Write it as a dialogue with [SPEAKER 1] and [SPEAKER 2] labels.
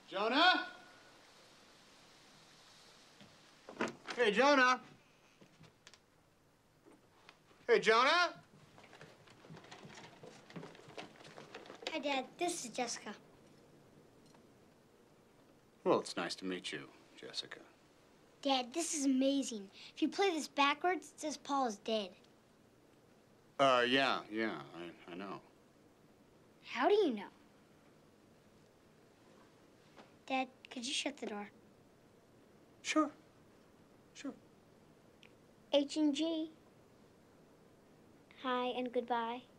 [SPEAKER 1] Jonah? Hey, Jonah. Hey, Jonah?
[SPEAKER 2] Hi, Dad. This is Jessica.
[SPEAKER 1] Well, it's nice to meet you, Jessica.
[SPEAKER 2] Dad, this is amazing. If you play this backwards, it says Paul is dead.
[SPEAKER 1] Yeah, I know.
[SPEAKER 2] How do you know? Dad, could you shut the door?
[SPEAKER 1] Sure.
[SPEAKER 2] H and G. Hi and goodbye.